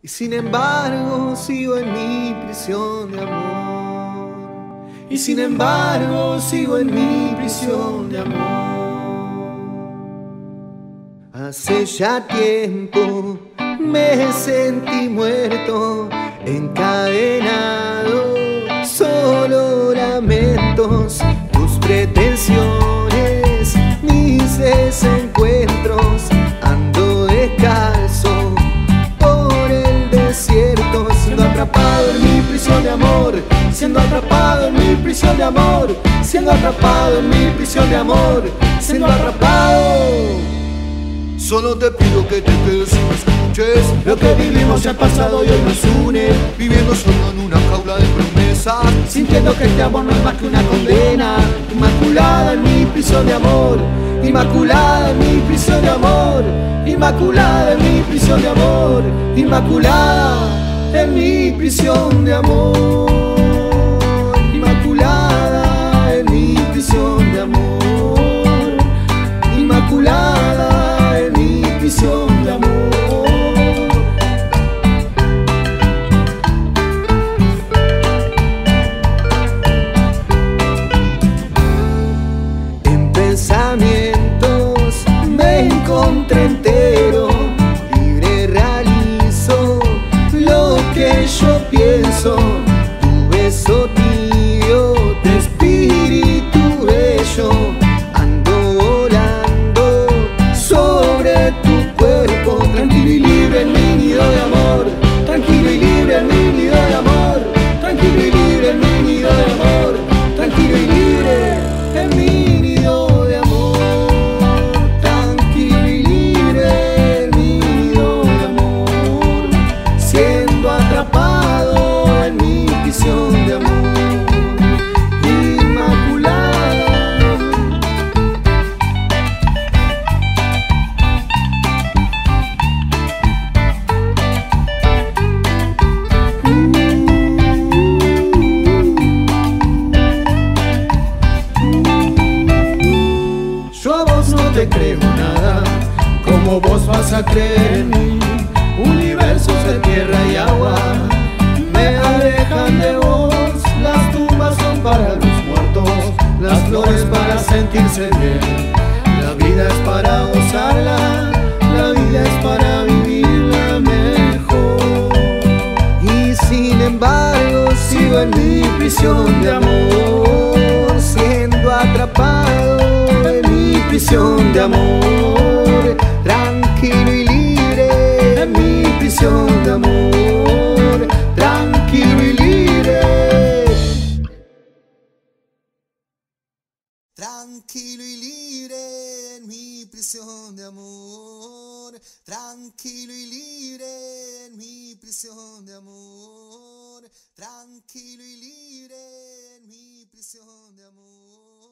Y sin embargo sigo en mi prisión de amor. Y sin embargo sigo en mi prisión de amor. Hace ya tiempo me sentí muerto, encadenado, solo lamentos, tus pretensiones, mis desencuentros. Ando descalzo por el desierto, siendo atrapado en mi prisión de amor, siendo atrapado en mi prisión de amor, siendo atrapado en mi prisión de amor, siendo atrapado. Solo te pido que te quedes y me escuches. Lo que vivimos ya ha pasado y hoy nos une, viviendo solo en una jaula de promesas, sintiendo que este amor no es más que una condena. Inmaculada en mi prisión de amor, inmaculada en mi prisión de amor, inmaculada en mi prisión de amor, inmaculada en mi prisión de amor, inmaculada en mi prisión de amor, inmaculada en mi prisión de amor. En pensamientos me encontré entero, libre realizo lo que yo pienso. Tu beso tibio de espíritu bello, ando volando sobre tu cuerpo, tranquilo y libre en mi nido de amor, tranquilo y libre en mi nido de amor, tranquilo y libre en mi nido de amor, tranquilo y libre en mi nido de amor, tranquilo y libre en mi nido de amor, siendo atrapado en mi prisión de amor, inmaculada. Yo a vos no te creo nada, como vos vas a creer en mí. Universos de tierra y agua me alejan de vos. Las tumbas son para los muertos, las flores para sentirse bien. La vida es para gozarla, la vida es para vivirla mejor. Y sin embargo sigo en mi prisión de amor, siendo atrapado en mi prisión de amor, tranquilo y libre en mi prisión de amor, tranquilo y libre, tranquilo y libre en mi prisión de amor, tranquilo y libre en mi prisión de amor, tranquilo y libre en mi prisión de amor.